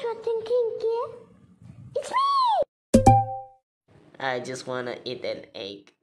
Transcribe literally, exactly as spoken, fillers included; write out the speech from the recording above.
you're thinking, Kge? It's me! I just wanna eat an egg.